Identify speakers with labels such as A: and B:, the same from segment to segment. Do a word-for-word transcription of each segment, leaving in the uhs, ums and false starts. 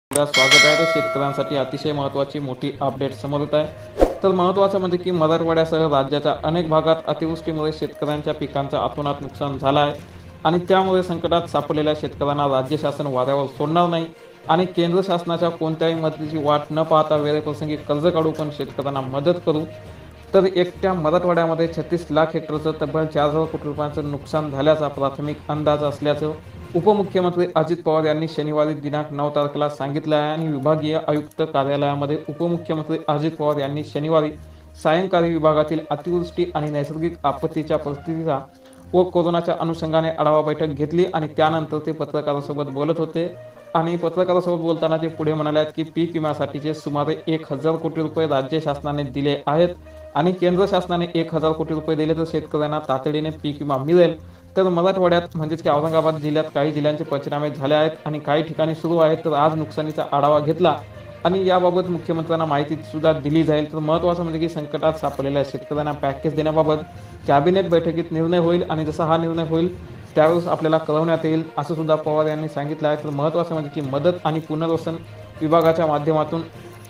A: स्वागत आहे. तर शेतकऱ्यांसाठी अतिशय महत्त्वाची मोठी अपडेट समोर येत आहे. तर महत्त्वाचं म्हणजे की मराठवाड्यासह राज्याच्या अनेक भागात अतिवृष्टीमुळे शेतकऱ्यांच्या पिकांचं अतोनात नुकसान झालं आहे आणि त्यामुळे संकटात सापडलेल्या शेतकऱ्यांना राज्य शासन वाऱ्यावर सोडणार नाही आणि केंद्र शासनाच्या कोणत्याही मदतीची वाट न पाहता वेळेप्रसंगी कर्ज काढू पण शेतकऱ्यांना मदत करू. तर एकट्या मराठवाड्यामध्ये छत्तीस लाख हेक्टरचं तब्बल चार हजार कोटी रुपयांचं नुकसान झाल्याचा प्राथमिक अंदाज असल्याचं उपमुख्यमंत्री अजित पवार यांनी शनिवारी दिनांक नऊ तारखेला सांगितलं आहे. आणि विभागीय आयुक्त कार्यालयामध्ये उपमुख्यमंत्री अजित पवार यांनी शनिवारी सायंकाळी विभागातील अतिवृष्टी आणि नैसर्गिक आपत्तीच्या परिस्थितीचा व कोरोनाच्या अनुषंगाने आढावा बैठक घेतली आणि त्यानंतर ते पत्रकारांसोबत बोलत होते. आणि पत्रकारांसोबत बोलताना ते पुढे म्हणाले की पीक विम्यासाठीचे सुमारे एक हजार कोटी रुपये राज्य शासनाने दिले आहेत आणि केंद्र शासनाने एक हजार कोटी रुपये दिले तर शेतकऱ्यांना तातडीने पीक विमा मिळेल. तर मराठवाड्यात म्हणजेच की औरंगाबाद जिल्ह्यात काही जिल्ह्यांचे पंचनामे झाले आहेत आणि काही ठिकाणी सुरू आहेत. तर आज नुकसानीचा आढावा घेतला आणि याबाबत मुख्यमंत्र्यांना माहिती सुद्धा दिली जाईल. तर महत्त्वाचं म्हणजे की संकटात सापडलेल्या शेतकऱ्यांना पॅकेज देण्याबाबत कॅबिनेट बैठकीत निर्णय होईल आणि जसा हा निर्णय होईल त्यावेळेस आपल्याला कळवण्यात येईल असं सुद्धा पवार यांनी सांगितलं आहे. तर महत्त्वाचं म्हणजे की मदत आणि पुनर्वसन विभागाच्या माध्यमातून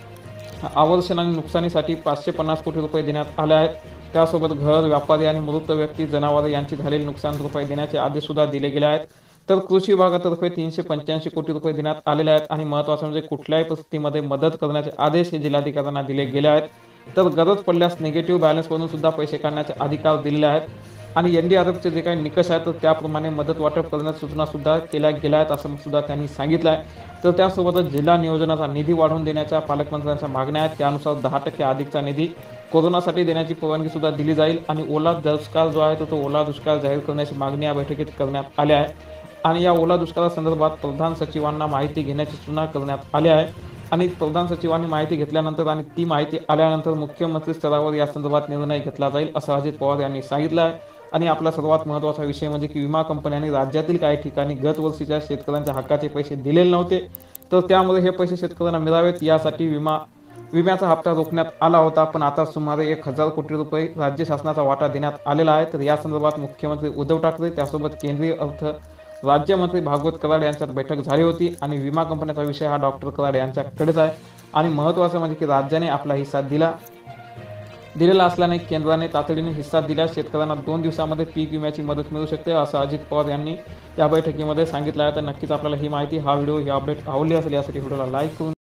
A: आवर्षण आणि नुकसानीसाठी पाचशे पन्नास कोटी रुपये देण्यात आले आहेत. त्यासोबत घर, व्यापारी आणि मृत व्यक्ती, जनावरे यांची झालेली नुकसान रुपये देण्याचे आदेश सुद्धा दिले गेले आहेत. तर कृषी विभागातर्फे तीनशे पंच्याऐंशी कोटी रुपये देण्यात आलेले आहेत आणि महत्त्वाचं म्हणजे कुठल्याही परिस्थितीमध्ये मदत करण्याचे आदेश हे जिल्हाधिकाऱ्यांना दिले गेले आहेत. तर गरज पडल्यास निगेटिव्ह बॅलन्समधून सुद्धा पैसे काढण्याचे अधिकार दिलेले आहेत आणि एन डी आर एफचे जे काही निकष आहेत तर त्याप्रमाणे मदत वाटप करण्याच्या सूचना सुद्धा केल्या गेल्या आहेत असं सुद्धा त्यांनी सांगितलं आहे. तर त्यासोबतच जिल्हा नियोजनाचा निधी वाढवून देण्याच्या पालकमंत्र्यांच्या मागण्या आहेत. त्यानुसार दहा टक्के अधिकचा निधी कोरोनासाठी देण्याची परवानगी सुद्धा दिली जाईल आणि ओला दुष्काळ जो आहे तो तो ओला दुष्काळ जाहीर करण्याची मागणी या बैठकीत करण्यात आली आहे. आणि या ओला दुष्काळासंदर्भात प्रधान सचिवांना माहिती घेण्याची सूचना करण्यात आली आहे आणि प्रधान सचिवांनी माहिती घेतल्यानंतर आणि ती माहिती आल्यानंतर मुख्यमंत्री स्तरावर या संदर्भात निर्णय घेतला जाईल असं अजित पवार यांनी सांगितलं आहे. आणि आपला सर्वात महत्त्वाचा विषय म्हणजे की विमा कंपन्यांनी राज्यातील काही ठिकाणी गत वर्षीच्या शेतकऱ्यांच्या हक्काचे पैसे दिलेले नव्हते तर त्यामुळे हे पैसे शेतकऱ्यांना मिळावेत यासाठी विमा विम्याचा हप्ता रोखण्यात आला होता. पण आता सुमारे एक हजार कोटी रुपये राज्य शासनाचा वाटा देण्यात आलेला आहे. तर या संदर्भात मुख्यमंत्री उद्धव ठाकरे त्यासोबत केंद्रीय अर्थ राज्यमंत्री भागवत कराड यांच्यात बैठक झाली होती आणि विमा कंपन्याचा विषय हा डॉक्टर कराड यांच्याकडेच आहे. आणि महत्त्वाचं म्हणजे की राज्याने आपला हिस्सा दिला दिलेला असल्याने केंद्राने तातडीने हिस्सा दिल्यास शेतकऱ्यांना दोन दिवसामध्ये पीक विम्याची मदत मिळू शकते असं अजित पवार यांनी या बैठकीमध्ये सांगितलं आहे. तर नक्कीच आपल्याला ही माहिती, हा व्हिडिओ, ही अपडेट आवडली असेल यासाठी व्हिडिओला लाईक करून